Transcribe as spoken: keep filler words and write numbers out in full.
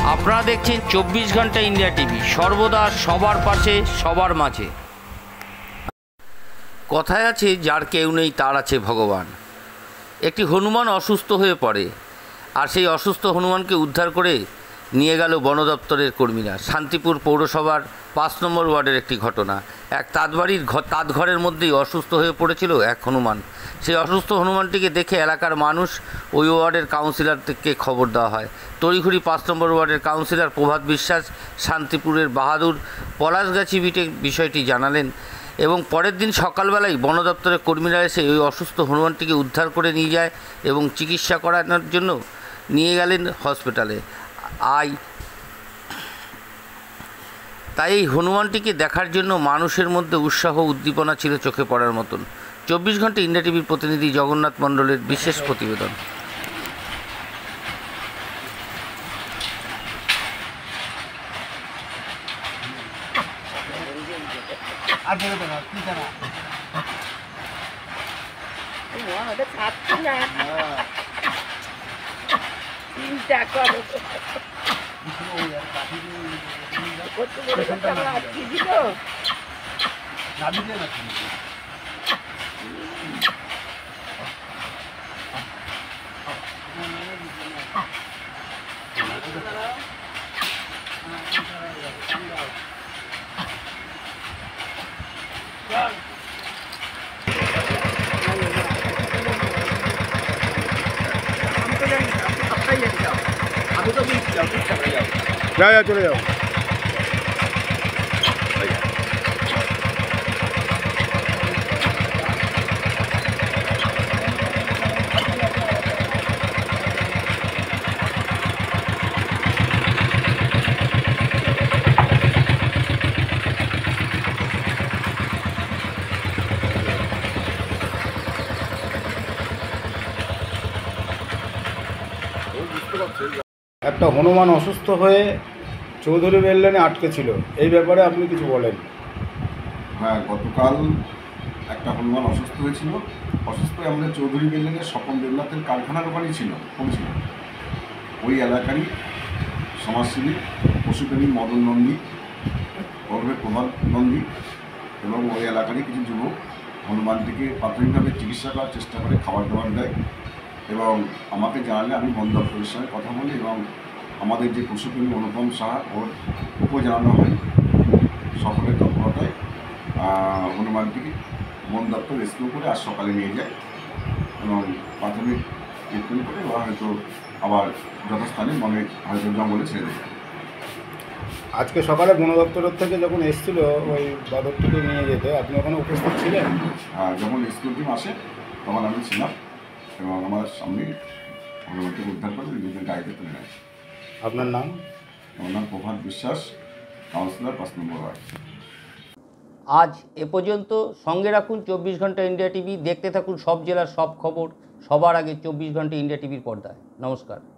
আপনারা দেখছেন চব্বিশ ঘন্টা ইন্ডিয়া টিভি, সর্বদা সবার পাশে সবার মাঝে। কথায় আছে, যার কেউ নেই তার আছে ভগবান। একটি হনুমান অসুস্থ হয়ে পড়ে, আর সেই অসুস্থ হনুমানকে উদ্ধার করে নিয়ে গেল বন দপ্তরের কর্মীরা। শান্তিপুর পৌরসভার পাঁচ নম্বর ওয়ার্ডের একটি ঘটনা। এক তাঁতবাড়ির ঘর তাঁত ঘরের মধ্যেই অসুস্থ হয়ে পড়েছিল এক হনুমান। সেই অসুস্থ হনুমানটিকে দেখে এলাকার মানুষ ওই ওয়ার্ডের কাউন্সিলরকে খবর দেওয়া হয়। তড়িঘড়ি পাঁচ নম্বর ওয়ার্ডের কাউন্সিলর প্রভাত বিশ্বাস শান্তিপুরের বাহাদুর পলাশগাছি বিটে বিষয়টি জানালেন, এবং পরের দিন সকালবেলায় বন দপ্তরের কর্মীরা এসে ওই অসুস্থ হনুমানটিকে উদ্ধার করে নিয়ে যায় এবং চিকিৎসা করানোর জন্য নিয়ে গেলেন হসপিটালে। আই তাই এই হনুমানটিকে দেখার জন্য মানুষের মধ্যে উৎসাহ উদ্দীপনা ছিল চোখে পড়ার মতন। চব্বিশ ঘন্টা ইন্ডিয়া টিভির প্রতিনিধি জগন্নাথ মণ্ডলের বিশেষ প্রতিবেদন। যাও যাও চলে যাও। একটা হনুমান অসুস্থ হয়ে চৌধুরী রেললাইনে আটকে ছিল, এই ব্যাপারে আপনি কিছু বলেন। হ্যাঁ, গতকাল একটা হনুমান অসুস্থ হয়েছিল। অসুস্থ হয়ে আমাদের চৌধুরী রেললাইনের স্বপন দেবনাথের কারখানার ওখানেই ছিল পৌঁছিল। ওই এলাকারই সমাজসেবী পশুপ্রেমী মদন নন্দী গর্বের প্রভাত নন্দী এবং ওই এলাকারই কিছু যুবক হনুমানটিকে প্রাথমিকভাবে চিকিৎসা করার চেষ্টা করে, খাবার দাবার দেয় এবং আমাকে জানালে আমি বন দপ্তরের সঙ্গে কথা বলি এবং আমাদের যে পশুপ্রেমী অনুপম সাহা ওর উপর জানানো হয়। সকলের তৎপরতায় হনুমানটিকে বন দপ্তর রেস্কিউ করে আজ সকালে নিয়ে যায় এবং প্রাথমিক ট্রিটমেন্ট করে ওরা হয়তো আবার যথাস্থানে বনে হয়তো জঙ্গলে ছেড়ে দেয়। আজকে সকালে বন দপ্তরের থেকে যখন এসেছিল ওই বাদরটিকে নিয়ে যেতে, আপনি ওখানে উপস্থিত ছিলেন? আর যখন রেস্কিউ টিম আসে তখন আমি ছিলাম এবং আমার সামনে হনুমানটিকে উদ্ধার করে নিজেদের গাড়িতে তুলে নেয়। আপনার নাম? আমার নাম প্রভাত বিশ্বাস, কাউন্সিলর পাঁচ নম্বর ওয়ার্ড। আজ এ পর্যন্ত। সঙ্গে রাখুন চব্বিশ ঘন্টা ইন্ডিয়া টিভি। দেখতে থাকুন সব জেলার সব খবর সবার আগে চব্বিশ ঘন্টা ইন্ডিয়া টিভির পর্দায়। নমস্কার।